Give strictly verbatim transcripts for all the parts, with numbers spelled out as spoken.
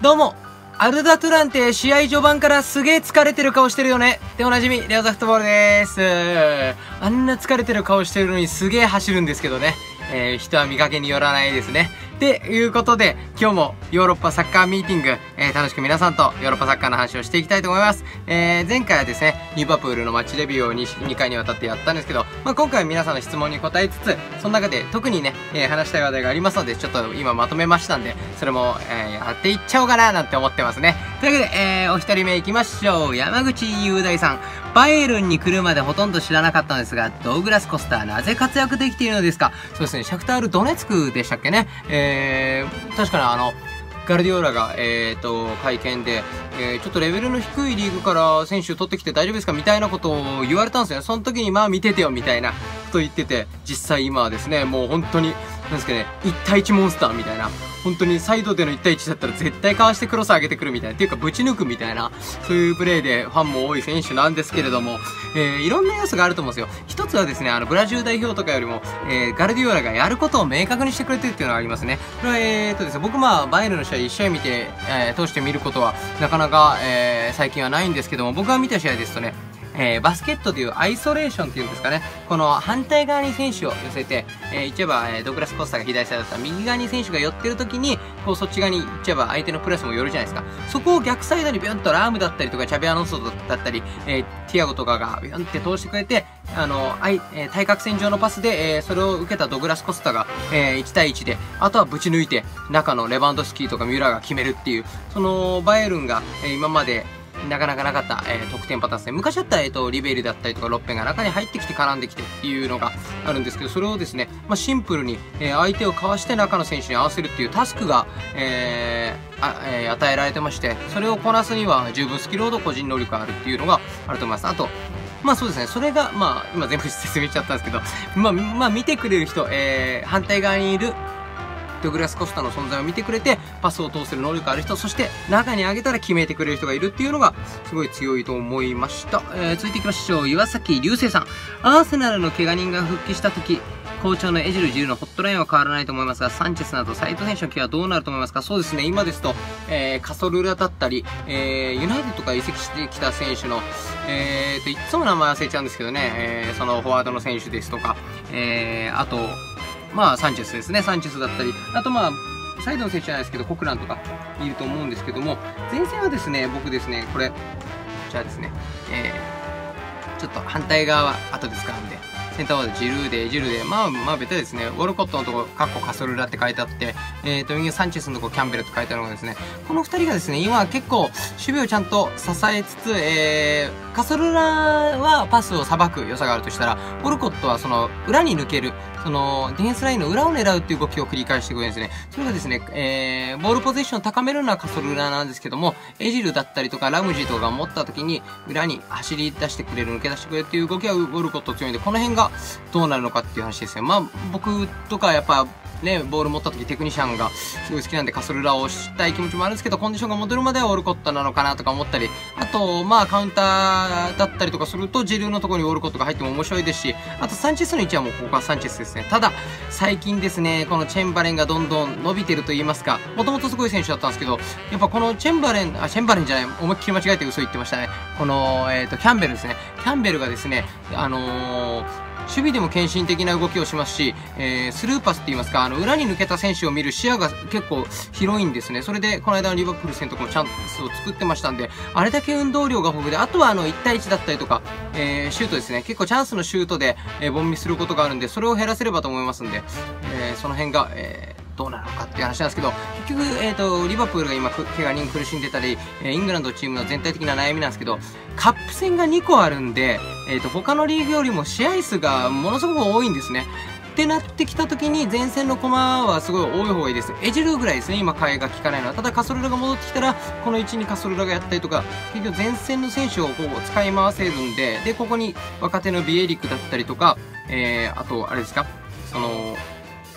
どうも、アルダトゥランテ試合序盤からすげえ疲れてる顔してるよねっておなじみ、レオザフットボールでーす。あんな疲れてる顔してるのにすげえ走るんですけどね。えー、人は見かけによらないですね。っていうことで、今日もヨーロッパサッカーミーティング、えー、楽しく皆さんとヨーロッパサッカーの話をしていきたいと思います。えー、前回はですね、リバプールのマッチレビューを 2, にかいにわたってやったんですけど、まあ、今回は皆さんの質問に答えつつ、その中で特にね、えー、話したい話題がありますので、ちょっと今まとめましたんで、それも、えー、やっていっちゃおうかななんて思ってますね。というわけで、えー、お一人目いきましょう。山口雄大さん。バイエルンに来るまでほとんど知らなかったんですが、ドウグラス・コスターなぜ活躍できているのですか？そうですね、シャクタール・ドネツクでしたっけね。えー、確かにあの、ガルディオーラが、えーと、会見で、えー、ちょっとレベルの低いリーグから選手取ってきて大丈夫ですかみたいなことを言われたんですよね。その時にまあ見ててよみたいなこと言ってて、実際今はですね、もう本当に、なんですかね、いち対いちモンスターみたいな、本当にサイドでのいち対いちだったら絶対かわしてクロス上げてくるみたいな、っていうかぶち抜くみたいな、そういうプレーでファンも多い選手なんですけれども、えー、いろんな要素があると思うんですよ。一つはですね、あの、ブラジル代表とかよりも、えー、ガルディオーラがやることを明確にしてくれてるっていうのがありますね。これは、えーとですね、僕まあ、バイエルンの試合いち試合見て、えー、通して見ることは、なかなか、えー、最近はないんですけども、僕が見た試合ですとね、えー、バスケットでいうアイソレーションっていうんですかね。この反対側に選手を寄せて、えー、言っちゃえば、えー、ドグラス・コスターが左サイドだったら右側に選手が寄ってる時に、こうそっち側に言っちゃえば相手のプレスも寄るじゃないですか。そこを逆サイドにビュンとラームだったりとか、チャビアノソだったり、えー、ティアゴとかがビュンって通してくれて、あの、あいえー、対角線上のパスで、えー、それを受けたドグラス・コスタが、えー、いち対いちで、あとはぶち抜いて、中のレバンドフスキーとかミューラーが決めるっていう、その、バイエルンが、えー、今まで、なかなかなかった、えー、得点パターンですね。昔だったら、えっと、リベリだったりとか、ロッペンが中に入ってきて絡んできてっていうのがあるんですけど、それをですね、まあ、シンプルに、えー、相手をかわして中の選手に合わせるっていうタスクが、えーあえー、与えられてまして、それをこなすには十分スキルほど個人能力があるっていうのがあると思います。あと、まあそうですね、それが、まあ、今全部説明しちゃったんですけど、まあ、まあ、見てくれる人、えー、反対側にいる、ドグラス・コスタの存在を見てくれて、パスを通せる能力ある人、そして中に上げたら決めてくれる人がいるっていうのが、すごい強いと思いました。えー、続いていきましょう。岩崎隆星さん。アーセナルの怪我人が復帰した時、好調のエジル・ジルのホットラインは変わらないと思いますが、サンチェスなどサイド選手のケアはどうなると思いますか？そうですね、今ですと、えー、カソルラだったり、えー、ユナイテッドとか移籍してきた選手の、えーと、いつも名前忘れちゃうんですけどね、えー、そのフォワードの選手ですとか、えー、あと、まあ、サンチェスですね。サンチェスだったり。あと、まあ、サイドの選手じゃないですけど、コクランとかいると思うんですけども、前線はですね、僕ですね、これ、じゃあですね、えー、ちょっと反対側は後で使うんで、センターワードジルーで、ジルーで、まあ、まあ、ベタですね、ウォルコットのところ、カッコカソルラって書いてあって、えーと、右サンチェスのところ、キャンベルって書いてあるのがですね、この二人がですね、今結構、守備をちゃんと支えつつ、えー、カソルラはパスをさばく良さがあるとしたら、ウォルコットはその、裏に抜ける、その、ディフェンスラインの裏を狙うっていう動きを繰り返してくれるんですね。それがですね、えー、ボールポゼッションを高めるのはカソルラなんですけども、エジルだったりとかラムジーとかが持った時に、裏に走り出してくれる、抜け出してくれるっていう動きはウォルコット強いんで、この辺がどうなるのかっていう話ですね。まあ、僕とかやっぱ、ね、ボール持った時テクニシャンがすごい好きなんでカソルラをしたい気持ちもあるんですけど、コンディションが戻るまではオルコットなのかなとか思ったり、あと、まあカウンターだったりとかすると、ジルーのところにオルコットが入っても面白いですし、あとサンチェスの位置はもうここはサンチェスですね。ただ、最近ですね、このチェンバレンがどんどん伸びてると言いますか、もともとすごい選手だったんですけど、やっぱこのチェンバレン、あ、チェンバレンじゃない、思いっきり間違えて嘘言ってましたね。この、えっと、キャンベルですね。キャンベルがですね、あのー、守備でも献身的な動きをしますし、えー、スルーパスって言いますか、あの、裏に抜けた選手を見る視野が結構広いんですね。それで、この間のリバプール戦とかもチャンスを作ってましたんで、あれだけ運動量が豊富で、あとはあの、いち対いちだったりとか、えー、シュートですね。結構チャンスのシュートで、えー、ボンミすることがあるんで、それを減らせればと思いますんで、えー、その辺が、えーどうなのかっていう話なんですけど、結局、えっと、リバプールが今、怪我人苦しんでたり、イングランドチームの全体的な悩みなんですけど、カップ戦がにこあるんで、えっと、他のリーグよりも試合数がものすごく多いんですね。ってなってきた時に、前線の駒はすごい多い方がいいです。エジルーぐらいですね、今、替えが効かないのは。ただ、カソルラが戻ってきたら、この位置にカソルラがやったりとか、結局前線の選手をこう使い回せるんで、で、ここに若手のビエリクだったりとか、えー、あと、あれですか、その、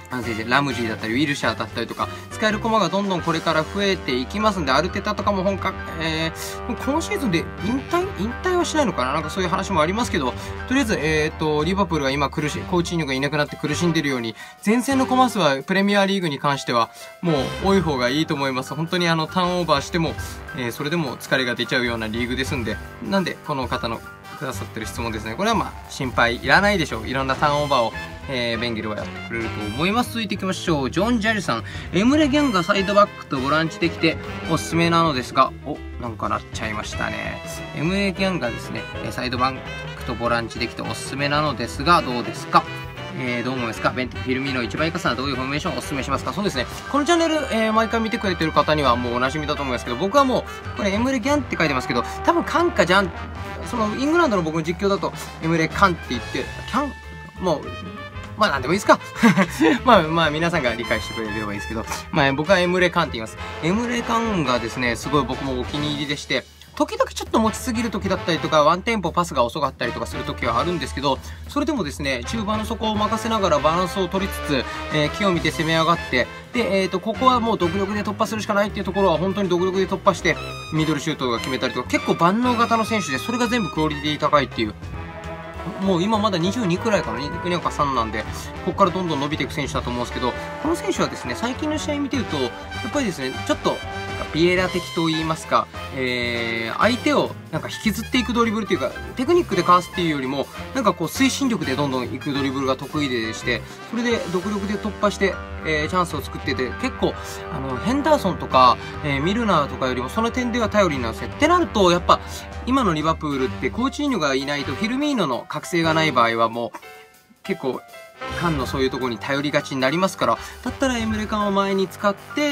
あの先生、ラムジーだったり、ウィルシャーだったりとか、使える駒がどんどんこれから増えていきますんで、アルテタとかも本格、えー、今シーズンで引退引退はしないのかななんかそういう話もありますけど、とりあえず、えっと、リバプールが今苦しい、コーチーニョがいなくなって苦しんでるように、前線の駒数はプレミアリーグに関しては、もう多い方がいいと思います。本当にあの、ターンオーバーしても、えー、それでも疲れが出ちゃうようなリーグですんで、なんで、この方のくださってる質問ですね。これはまあ、心配いらないでしょう。いろんなターンオーバーを、えー、ベンゲルはやってくれると思います。続いていきましょう。ジョン・ジャリさん。エムレ・ギャンがサイドバックとボランチできておすすめなのですが、お、なんかなっちゃいましたね。エムレ・ギャンがですね、サイドバックとボランチできておすすめなのですが、どうですか？えー、どう思いますか？ベンテフィルミーノ一番生かすのはどういうフォーメーションをお勧めしますか？そうですね。このチャンネル、えー、毎回見てくれてる方にはもうお馴染みだと思いますけど、僕はもう、これエムレギャンって書いてますけど、多分カンかジャン、そのイングランドの僕の実況だと、エムレカンって言って、キャン、もう、まあなんでもいいですかまあまあ皆さんが理解してくれればいいですけど、まあ僕はエムレカンって言います。エムレカンがですね、すごい僕もお気に入りでして、時々ちょっと持ちすぎる時だったりとか、ワンテンポパスが遅かったりとかする時はあるんですけど、それでもですね、中盤の底を任せながらバランスを取りつつ、えー、気を見て攻め上がって、で、えっと、ここはもう独力で突破するしかないっていうところは本当に独力で突破して、ミドルシュートが決めたりとか、結構万能型の選手で、それが全部クオリティ高いっていう。もう今まだにじゅうにくらいかな、にじゅうにかさんなんで、ここからどんどん伸びていく選手だと思うんですけど、この選手はですね、最近の試合見てると、やっぱりですね、ちょっと、ビエラ的と言いますか、えー、相手をなんか引きずっていくドリブルっていうか、テクニックでかわすっていうよりも、なんかこう推進力でどんどんいくドリブルが得意でして、それで独力で突破して、えー、チャンスを作ってて、結構、あの、ヘンダーソンとか、えー、ミルナーとかよりもその点では頼りなんですよ。ってなると、やっぱ、今のリバプールってコーチーニョがいないとフィルミーノの覚醒がない場合はもう、結構、カンのそういうところに頼りがちになりますから、だったらエムレカンを前に使って、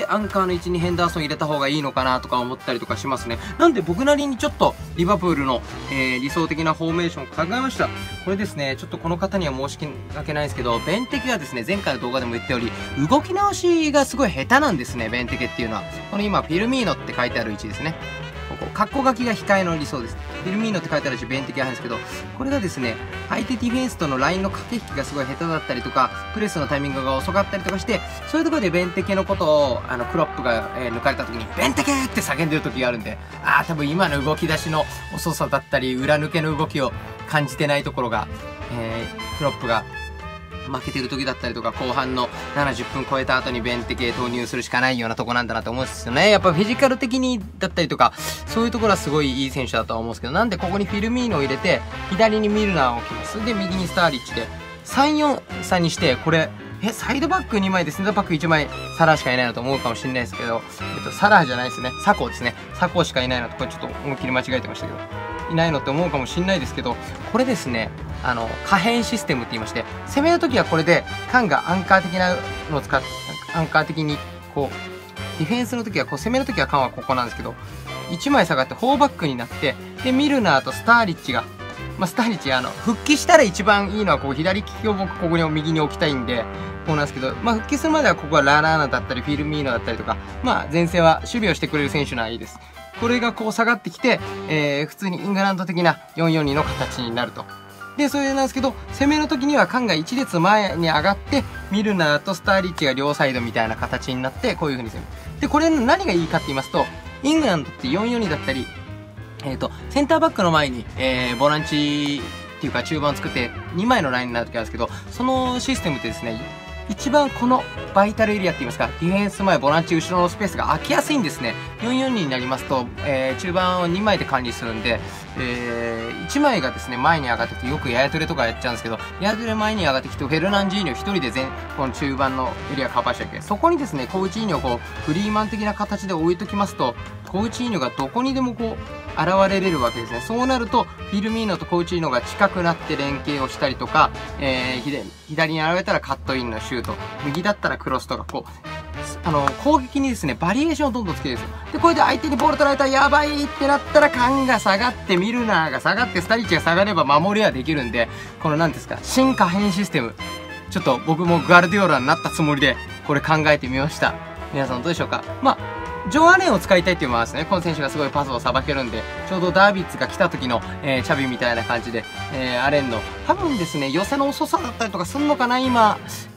アンカーの位置にヘンダーソン入れた方がいいのかなとか思ったりとかしますね。なんで僕なりにちょっと、リバプールの、えー、理想的なフォーメーションを考えました。これですね、ちょっとこの方には申し訳ないですけど、ベンテケはですね、前回の動画でも言ったように、動き直しがすごい下手なんですね、ベンテケっていうのは。この今、フィルミーノって書いてある位置ですね。ここ、カッコ書きが控えの理想です。フィルミーノって書いてあるし、ベンテキが入るんですけど、これがですね、相手ディフェンスとのラインの駆け引きがすごい下手だったりとか、プレスのタイミングが遅かったりとかして、そういうところでベンテケのことを、あの、クロップが、えー、抜かれた時に、ベンテケって叫んでる時があるんで、ああ、多分今の動き出しの遅さだったり、裏抜けの動きを感じてないところが、えー、クロップが、負けてる時だったりとか、後半のななじゅっぷん超えた後にベンテ系投入するしかないようなとこなんだなと思うんですよね。やっぱフィジカル的にだったりとか、そういうところはすごいいい選手だとは思うんですけど、なんでここにフィルミーノを入れて、左にミルナーを置きます。で、右にスターリッチで、さんよんさんにして、これ、え、サイドバックにまいでセンターバックいちまい、サラーしかいないのと思うかもしれないですけど、えっと、サラーじゃないですね。サコーですね。サコーしかいないのと、これちょっと思いっきり間違えてましたけど。いないのって思うかもしれないですけど、これですね、あの、可変システムって言いまして、攻めるときはこれで、カンがアンカー的なのを使って、アンカー的に、こう、ディフェンスのときは、こう、攻めるときはカンはここなんですけど、いちまい下がってフォーバックになって、で、ミルナーとスターリッチが、まあ、スターリッチ、あの、復帰したら一番いいのは、こう、左利きを僕、ここに右に置きたいんで、こうなんですけど、まあ、復帰するまではここはラーラーナだったり、フィルミーノだったりとか、まあ、前線は守備をしてくれる選手ならいいです。これがこう下がってきて、えー、普通にイングランド的なよんよんにの形になると。で、それなんですけど、攻めの時にはカンが一列前に上がって、ミルナーとスターリッチが両サイドみたいな形になって、こういう風に攻める。で、これ何がいいかって言いますと、イングランドってよんよんにだったり、えっと、センターバックの前に、えー、ボランチっていうか中盤を作ってにまいのラインになる時あるんですけど、そのシステムってですね、一番このバイタルエリアって言いますか、ディフェンス前、ボランチ後ろのスペースが空きやすいんですね。よんよんにになりますと、えー、中盤をにまいで管理するんで、えー、いちまいがですね、前に上がってきて、よくヤヤトレとかやっちゃうんですけど、ヤヤトレ前に上がってきて、フェルナンジーニョ一人で全、この中盤のエリアカバーしちゃいけない。そこにですね、コウチーニョをこう、フリーマン的な形で置いときますと、コウチーニョがどこにでもこう、現れれるわけですね。そうなると、フィルミーノとコウチーノが近くなって連携をしたりとか、えー、左に現れたらカットインのシュート、右だったらクロスとか、こう、あの、攻撃にですね、バリエーションをどんどんつけるんですよ。で、これで相手にボール取られたらやばいってなったら、カンが下がって、ミルナーが下がって、スタリッチが下がれば守りはできるんで、この何ですか、新可変システム。ちょっと僕もグアルディオラになったつもりで、これ考えてみました。皆さんどうでしょうか。まあ、ジョン・アレンを使いたいっていうのもあるんですね。この選手がすごいパスをさばけるんで、ちょうどダービッツが来た時の、えー、チャビみたいな感じで、えー、アレンの、多分ですね、寄せの遅さだったりとかすんのかな、今、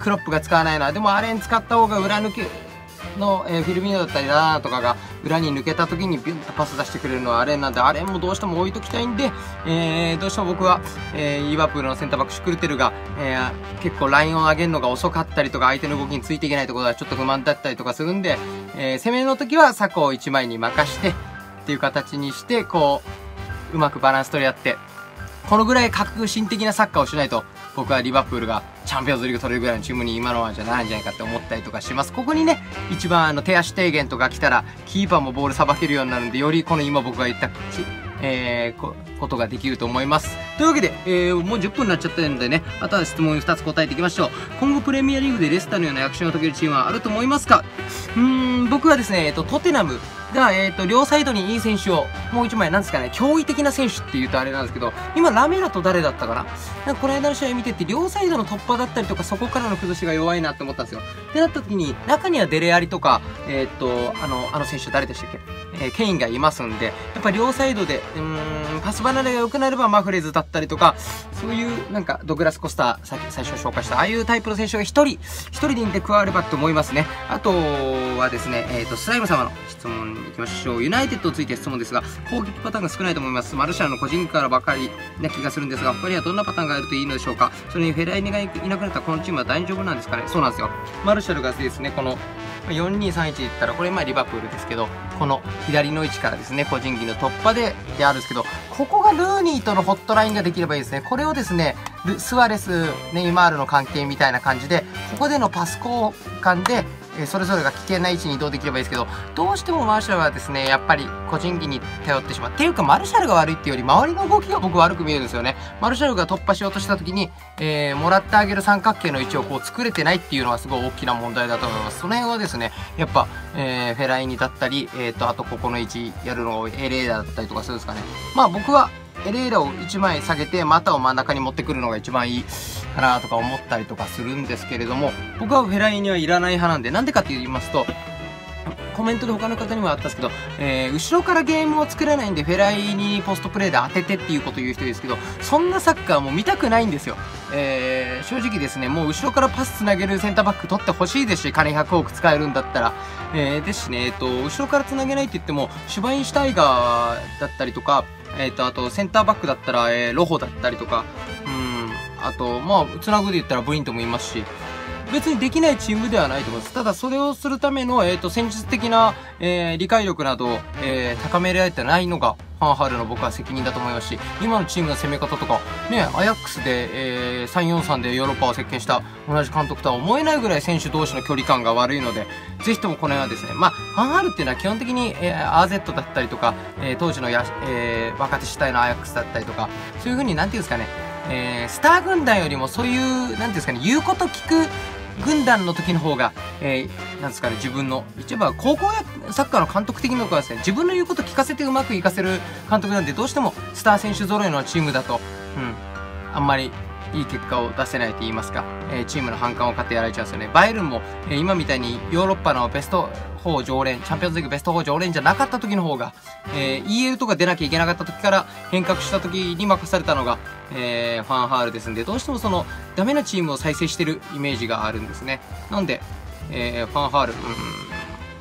クロップが使わないのは、でもあれに使った方が裏抜けの、えー、フィルミーノだったりラナとかが裏に抜けた時にビュンとパス出してくれるのはアレンなんで、アレンもどうしても置いときたいんで、えー、どうしても僕は、えー、リバプールのセンターバックシュクルテルが、えー、結構ラインを上げるのが遅かったりとか、相手の動きについていけないところがちょっと不満だったりとかするんで、えー、攻めの時はサコをいちまいに任してっていう形にして、こううまくバランス取り合って、このぐらい革新的なサッカーをしないと、僕はリバプールがチャンピオンズリーグ取れるぐらいのチームに今のままじゃないんじゃないかって思ったりとかします。ここにね、一番あの手足低減とか来たら、キーパーもボールさばけるようになるんで、よりこの今僕が言った、えー、こことができると思います。というわけで、えー、もうじゅっぷんになっちゃったんでね、あとは質問にふたつ答えていきましょう。今後プレミアリーグでレスターのような躍進を遂げるチームはあると思いますか？うーん、僕はですね、えっと、トテナムが、えっと、両サイドにいい選手を、もう一枚、なんですかね、驚異的な選手って言うとあれなんですけど、今、ラメラと誰だったかな？なんかこの間の試合見てて、両サイドの突破だったりとか、そこからの崩しが弱いなって思ったんですよ。ってなった時に、中にはデレアリとか、えっと、あの、あの選手誰でしたっけ？えー、ケインがいますんで、やっぱ両サイドで、うーん、パス離れが良くなればマフレーズだったりとか、そういう、なんか、ドグラス・コスター、さっき最初紹介した、ああいうタイプの選手が一人、一人でいて加わればと思いますね。あとはですね、えっと、スライム様の質問に行きましょう。ユナイテッドについて質問ですが、攻撃パターンが少ないと思います。マルシャルの個人からばかりな気がするんですが、他にはどんなパターンがあるといいのでしょうか？それにフェライニがいなくなったこのチームは大丈夫なんですかね？そうなんですよ。マルシャルがですね、この、よんにさんいちで言ったら、これまあリバプールですけど、この左の位置からですね、個人技の突破で、であるんですけど、ここがルーニーとのホットラインができればいいですね。これをですね、スアレス、ネイマールの関係みたいな感じで、ここでのパス交換で、えー、それぞれが危険な位置に移動できればいいですけど、どうしてもマルシャルはですね、やっぱり個人技に頼ってしまう。っていうか、マルシャルが悪いっていうより、周りの動きが僕悪く見えるんですよね。マルシャルが突破しようとした時に、えー、もらってあげる三角形の位置をこう作れてないっていうのはすごい大きな問題だと思います。その辺はですね、やっぱ、えー、フェライニだったり、えっと、あとここの位置やるのをエレーダだったりとかするんですかね。まあ僕は、エレーラをいちまい下げて、股を真ん中に持ってくるのが一番いいかなとか思ったりとかするんですけれども、僕はフェライニはいらない派なんで、なんでかって言いますと、コメントで他の方にもあったんですけど、えー、後ろからゲームを作れないんで、フェライニにポストプレーで当ててっていうことを言う人ですけど、そんなサッカーも見たくないんですよ。えー、正直ですね、もう後ろからパスつなげるセンターバック取ってほしいですし、金ひゃくおく使えるんだったら。えー、ですしね、えっと、後ろからつなげないって言っても、シュバインシュタイガーだったりとか、えっと、あと、センターバックだったら、えー、ロホだったりとか、うん、あと、まあ、つなぐで言ったらブリントもいますし、別にできないチームではないと思います。ただ、それをするための、えっと、戦術的な、えー、理解力など、えー、高められてないのが、ファンハールの僕は責任だと思いますし、今のチームの攻め方とか、ね、アヤックスで、えー、さんよんさんでヨーロッパを席巻した同じ監督とは思えないぐらい選手同士の距離感が悪いので、ぜひともこの辺はですね、まあ、ファンハールっていうのは基本的に、えー、アーゼット だったりとか、えー、当時のや、えー、若手主体のアヤックスだったりとか、そういう風に、なんていうんですかね、えー、スター軍団よりもそういう、なんていうんですかね、言うこと聞く、軍団の時の方が、えー、なんですかね、自分の、一番高校やサッカーの監督的にはですね、自分の言うこと聞かせてうまくいかせる監督なんで、どうしてもスター選手揃いのチームだと、うん、あんまりいい結果を出せないと言いますか、えー、チームの反感を買ってやられちゃうんですよね。バイエルンも、えー、今みたいにヨーロッパのベストよん常連、チャンピオンズリーグベストよん常連じゃなかった時の方が、えー、イーエル とか出なきゃいけなかった時から変革した時に任されたのが、えー、ファンハールですんで、どうしてもそのダメなチームを再生してるイメージがあるんですね。なんで、えー、ファンハール、うん、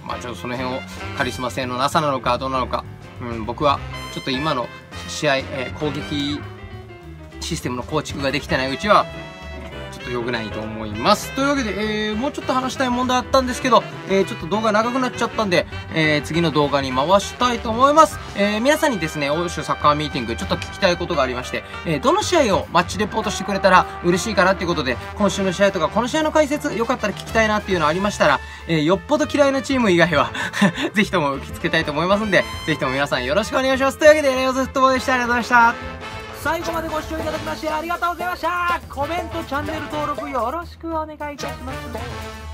まあちょっとその辺をカリスマ性のなさなのかどうなのか、うん、僕はちょっと今の試合、えー、攻撃システムの構築ができてないうちは、ちょっと良くないと思います。というわけで、えー、もうちょっと話したい問題あったんですけど、えー、ちょっと動画長くなっちゃったんで、えー、次の動画に回したいと思います。えー、皆さんにですね、欧州サッカーミーティング、ちょっと聞きたいことがありまして、えー、どの試合をマッチレポートしてくれたら嬉しいかなっていうことで、今週の試合とか、この試合の解説、よかったら聞きたいなっていうのありましたら、えー、よっぽど嫌いなチーム以外は、ぜひとも受け付けたいと思いますんで、ぜひとも皆さんよろしくお願いします。というわけで、レオズフットボールでした。ありがとうございました。最後までご視聴いただきましてありがとうございました。コメント、チャンネル登録よろしくお願いいたします。